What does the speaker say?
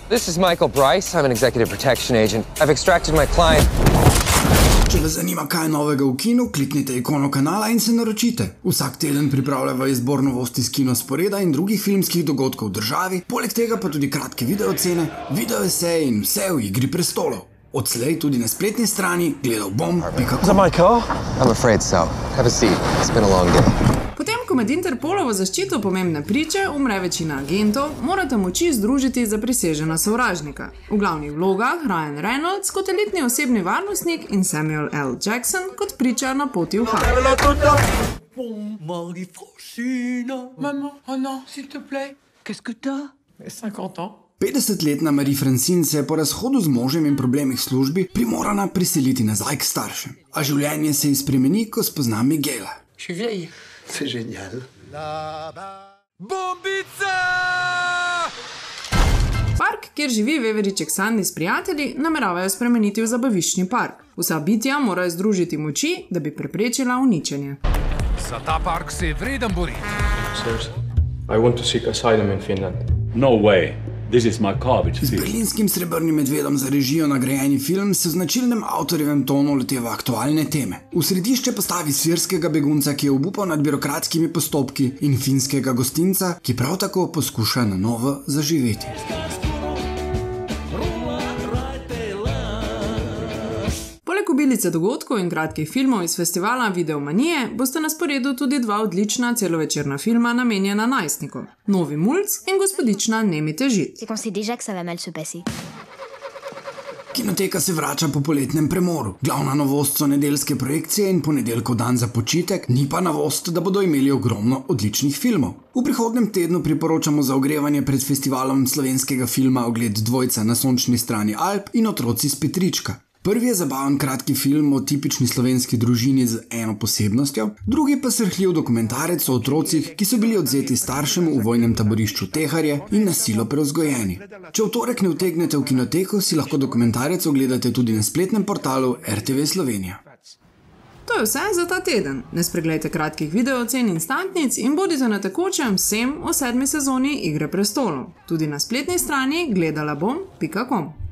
This is Michael Bryce. I'm an executive protection agent. I've extracted my client. Če vas zanima, kaj je novega v kinu, kliknite ikono kanala in se naročite. Vsak teden pripravljava izbor novosti z kinosporeda in drugih filmskih dogodkov v državi, poleg tega pa tudi kratke videocene, videoeseje in vse v Igri prestolov. Odslej tudi na spletni strani gledalbom.com. Is that my car? I'm afraid so. Have a seat. It's been a long day. Potem, ko med Interpolovo zaščito pomembne priče umre večina agentov, morate moči združiti za prisežena sovražnika. V glavnih vlogah Ryan Reynolds kot elitni osebni varnostnik in Samuel L. Jackson kot priča na poti v Haag. Maman, oh non, s'il te plaît. Qu'est-ce que t'as? 50 ans. 50-letna Marie-Francine se je po razhodu z možem in problemih v službi primorana priseliti nazaj k staršem. A življenje se ji spremeni, ko spozna Miguela. Je suis vieille. C'est génial. Bombica! Park, kjer živi veveriček Sandy s prijatelji, nameravajo spremeniti v zabaviščni park. Vsa bitja morajo združiti moči, da bi preprečila uničenje. Za ta park se je vreden boriti. Seriously, I want to seek asylum in Finland. No way. This is my garbage Z film. berlinskim Srebrnim medvedom za režijo nagrajeni film se v značilnem avtorjevem tonu loteva aktualne teme. V središče postavi sirskega begunca, ki je obupal nad birokratskimi postopki, in finskega gostinca, ki prav tako poskuša na novo zaživeti. Poleg obilice dogodkov in kratkih filmov iz festivala Videomanije bosta na sporedu tudi dva odlična celovečerna filma namenjena najstnikom. Novi mulc in Gospodična Nemite žit. C'est qu'on sait déjà que ça va mal se passer. Kinoteka se vrača po poletnem premoru. Glavna novost so nedeljske projekcije in ponedeljkov dan za počitek, ni pa novost, da bodo imeli ogromno odličnih filmov. V prihodnem tednu priporočamo za ogrevanje pred festivalom slovenskega filma ogled Dvojca na sončni strani Alp in Otroci s Petrička. Prvi je zabaven kratki film o tipični slovenski družini z eno posebnostjo, drugi pa srhljiv dokumentarec o otrocih, ki so bili odvzeti staršem v vojnem taborišču Teharje in na silo prevzgojeni. Če v torek ne utegnete v kinoteko, si lahko dokumentarec ogledate tudi na spletnem portalu RTV Slovenija. To je vse za ta teden. Ne spreglejte kratkih videocen in instantnic in bodite na tekočem vsem o 7. sezoni Igre prestolov. Tudi na spletni strani gledalabom.com.